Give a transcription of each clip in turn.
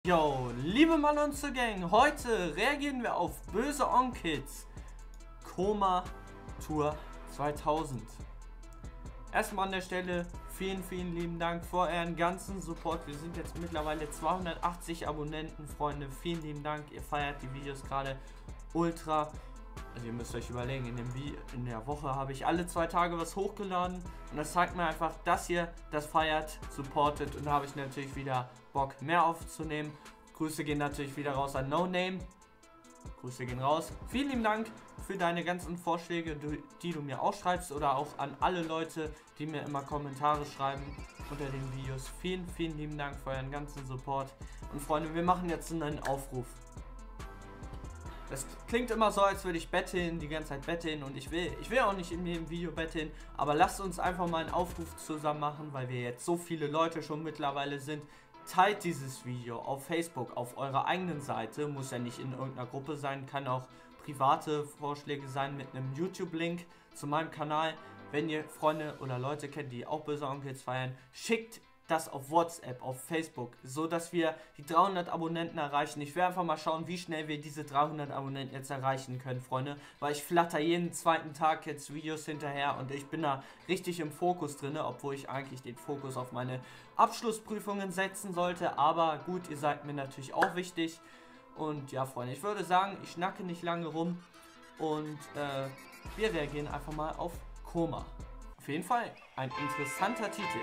Yo, liebe Malonze Gang, heute reagieren wir auf Böse Onkids Koma Tour 2000. Erstmal an der Stelle vielen lieben Dank für euren ganzen Support. Wir sind jetzt mittlerweile 280 Abonnenten, Freunde. Vielen lieben Dank, ihr feiert die Videos gerade ultra. Also ihr müsst euch überlegen, in der Woche habe ich alle 2 Tage was hochgeladen. Und das zeigt mir einfach, dass ihr das feiert, supportet. Und da habe ich natürlich wieder Bock, mehr aufzunehmen. Grüße gehen natürlich wieder raus an No Name. Grüße gehen raus. Vielen lieben Dank für deine ganzen Vorschläge, die du mir auch schreibst. Oder auch an alle Leute, die mir immer Kommentare schreiben unter den Videos. Vielen lieben Dank für euren ganzen Support. Und Freunde, wir machen jetzt einen Aufruf. Das klingt immer so, als würde ich betteln, die ganze Zeit betteln, und ich will auch nicht in jedem Video betteln, aber lasst uns einfach mal einen Aufruf zusammen machen, weil wir jetzt so viele Leute schon mittlerweile sind. Teilt dieses Video auf Facebook, auf eurer eigenen Seite, muss ja nicht in irgendeiner Gruppe sein, kann auch private Vorschläge sein mit einem YouTube-Link zu meinem Kanal. Wenn ihr Freunde oder Leute kennt, die auch Böse Onkids feiern, schickt das auf WhatsApp, auf Facebook, so dass wir die 300 Abonnenten erreichen. Ich werde einfach mal schauen, wie schnell wir diese 300 Abonnenten jetzt erreichen können, Freunde, weil ich flatter jeden zweiten Tag jetzt Videos hinterher und ich bin da richtig im Fokus drin, obwohl ich eigentlich den Fokus auf meine Abschlussprüfungen setzen sollte, aber gut, ihr seid mir natürlich auch wichtig. Und ja, Freunde, ich würde sagen, ich schnacke nicht lange rum und wir reagieren einfach mal auf Koma. Auf jeden Fall ein interessanter Titel.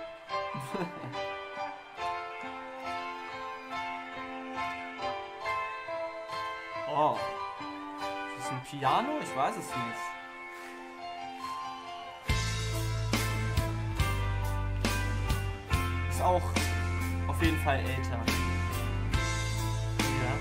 Oh, ist das ein Piano? Ich weiß es nicht. Ist auch auf jeden Fall älter. Ja.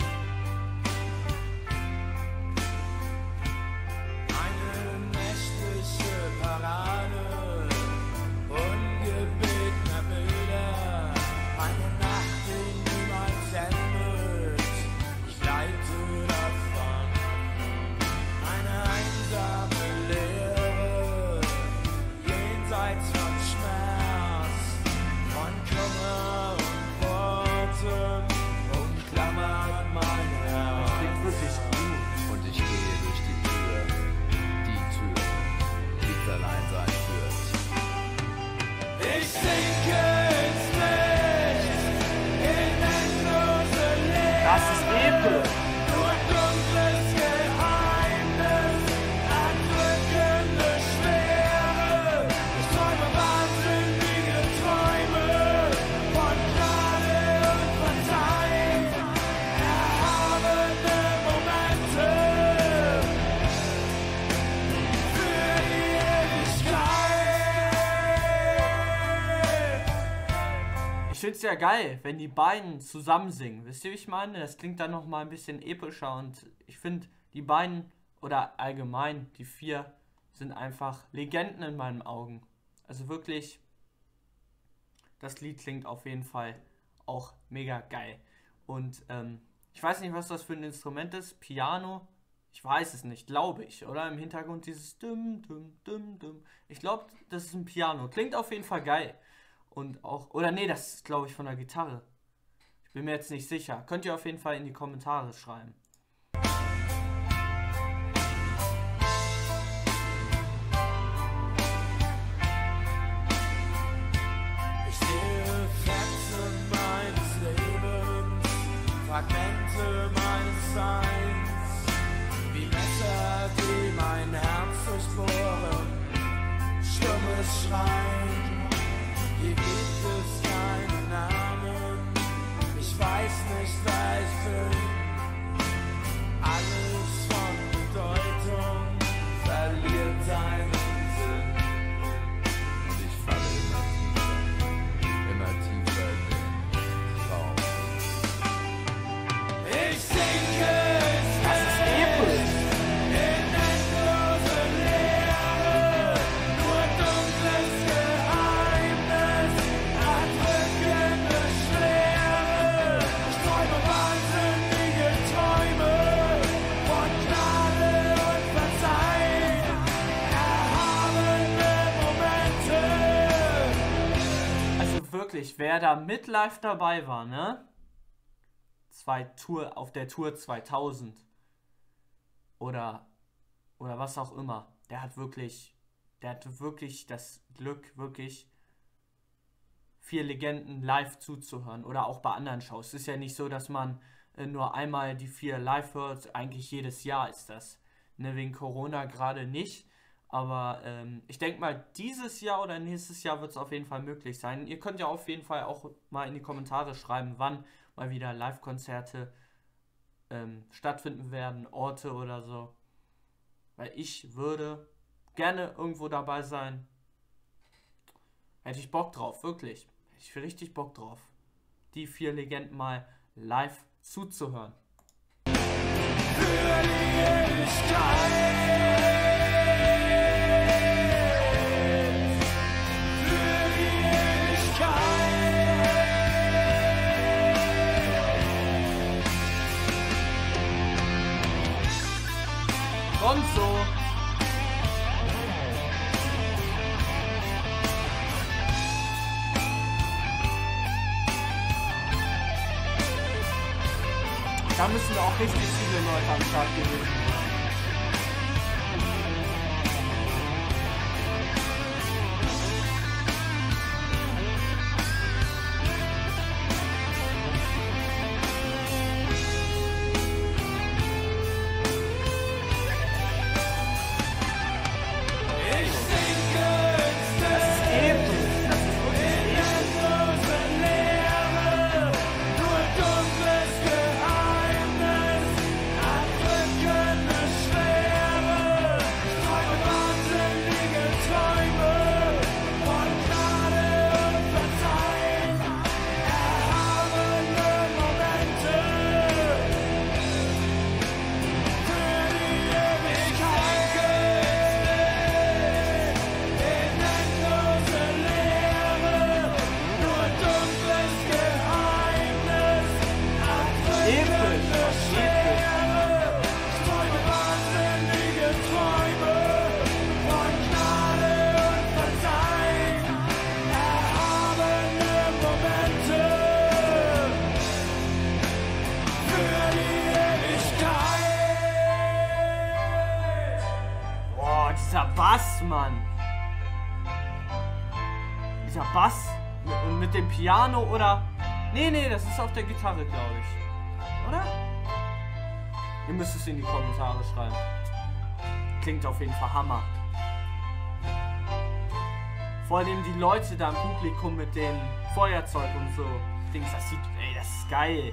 Eine nächtliche Parade, ungebetener Bilder, eine Nacht, die niemals endet. Ich leite davon, eine einsame Leere, jenseits von Schmerz, von Kummer und Worten, umklammert mein Herz. Klingt wirklich gut. Und ich gehe durch die Tür, die ins Alleinsein führt. Ich sinke ins Nichts, in endlose Leere. Das ist episch. Nur dunkles Geheimnis, erdrückende Schwere. Ich träume wahnsinnige Träume von Gnade und Verzeihen, erhabene Momente für die Ewigkeit. Ich finde es ja geil, wenn die beiden zusammen singen. Wisst ihr, wie ich meine? Das klingt dann nochmal ein bisschen epischer und ich finde, die beiden oder allgemein die 4 sind einfach Legenden in meinen Augen. Also wirklich, das Lied klingt auf jeden Fall auch mega geil. Und ich weiß nicht, was das für ein Instrument ist. Piano? Ich weiß es nicht, glaube ich, oder? Im Hintergrund dieses Dum, Dum, Dum, Dum. Ich glaube, das ist ein Piano. Klingt auf jeden Fall geil. Und auch, oder nee, das ist, glaube ich, von der Gitarre. Ich bin mir jetzt nicht sicher. Könnt ihr auf jeden Fall in die Kommentare schreiben. Ich sehe Fetzen meines Lebens, Fragmente meines Seins, wie Messer, die mein Herz durchbohren, stummes Schreien. Hier gibt es keinen Namen, ich weiß nicht, wer ich bin. Alles von Bedeutung verliert seinen Sinn. Und ich falle immer tiefer in den Traum. Ich sinke ins Das ist episch. in endlose Leere, nur dunkles Geheimnis, erdrückende Schwere. Ich träume wahnsinnige Träume von Gnade und Verzeihen, erhabene Momente. Also wirklich, wer da mit live dabei war, ne? auf der Tour 2000 oder was auch immer. Der hatte wirklich das Glück, wirklich 4 Legenden live zuzuhören oder auch bei anderen Shows. Es ist ja nicht so, dass man nur einmal die 4 live hört, eigentlich jedes Jahr ist das. Ne, wegen Corona gerade nicht, aber ich denke mal, dieses Jahr oder nächstes Jahr wird es auf jeden Fall möglich sein. Ihr könnt ja auf jeden Fall auch mal in die Kommentare schreiben, wann mal wieder Live-Konzerte stattfinden werden, Orte oder so. Weil ich würde gerne irgendwo dabei sein. Hätte ich Bock drauf, wirklich. Hätte ich richtig Bock drauf. Die 4 Legenden mal live zuzuhören. Für die Ewigkeit. Für die Ewigkeit. Und so. Da müssen wir auch richtig viele Leute am Start gewesen sein. Ich sinke ins Das ist episch. Das ist wirklich episch. endlose Leere, nur dunkles Geheimnis, erdrückende Schwere. Ich träume wahnsinnige Träume von Gnade und Verzeihen, erhabene Momente für die Ewigkeit. In endlose Leere, nur dunkles Geheimnis, erdrückende Schwere. Ich träume wahnsinnige Träume von Gnade und Verzeihen, erhabene Momente für die Ewigkeit. Boah, dieser Bass, Mann. Dieser Bass mit dem Piano oder... Nee, das ist auf der Gitarre, glaube ich. Oder? Ihr müsst es in die Kommentare schreiben. Klingt auf jeden Fall Hammer. Vor allem die Leute da im Publikum mit dem Feuerzeug und so. Dings, das sieht... Ey, das ist geil.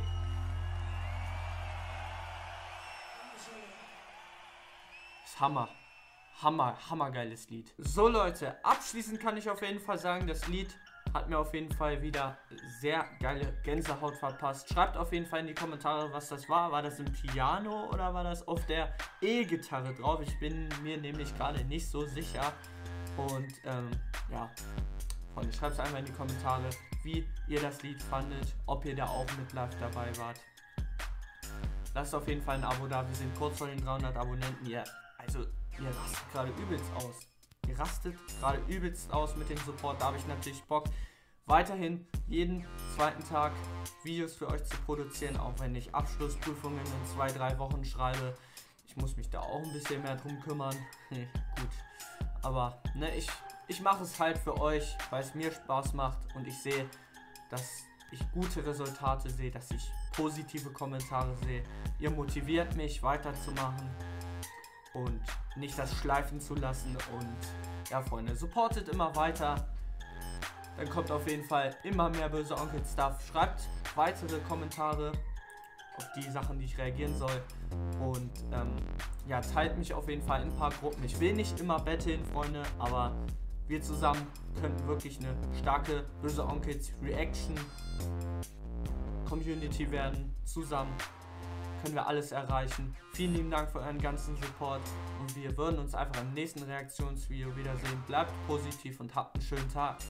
Das ist Hammer. Hammergeiles Lied. So Leute, abschließend kann ich auf jeden Fall sagen, das Lied hat mir auf jeden Fall wieder sehr geile Gänsehaut verpasst. Schreibt auf jeden Fall in die Kommentare, was das war. War das im Piano oder war das auf der E-Gitarre drauf? Ich bin mir nämlich gerade nicht so sicher. Und ja, Freunde, schreibt es einfach in die Kommentare, wie ihr das Lied fandet, ob ihr da auch mit live dabei wart. Lasst auf jeden Fall ein Abo da, wir sind kurz vor den 300 Abonnenten. Ihr rastet gerade übelst aus. Ihr rastet gerade übelst aus mit dem Support. Da habe ich natürlich Bock, weiterhin jeden zweiten Tag Videos für euch zu produzieren, auch wenn ich Abschlussprüfungen in 2-3 Wochen schreibe. Ich muss mich da auch ein bisschen mehr drum kümmern. Gut. Aber ne, ich mache es halt für euch, weil es mir Spaß macht und ich sehe, dass ich gute Resultate sehe, dass ich positive Kommentare sehe. Ihr motiviert mich weiterzumachen und nicht das schleifen zu lassen. Und ja, Freunde, supportet immer weiter. Dann kommt auf jeden Fall immer mehr Böse Onkel Stuff. Schreibt weitere Kommentare auf die Sachen, die ich reagieren soll. Und ja, teilt mich auf jeden Fall in ein paar Gruppen. Ich will nicht immer betteln, Freunde, aber wir zusammen könnten wirklich eine starke Böse Onkels Reaction Community werden. Zusammen können wir alles erreichen. Vielen lieben Dank für euren ganzen Support und wir würden uns einfach im nächsten Reaktionsvideo wiedersehen. Bleibt positiv und habt einen schönen Tag.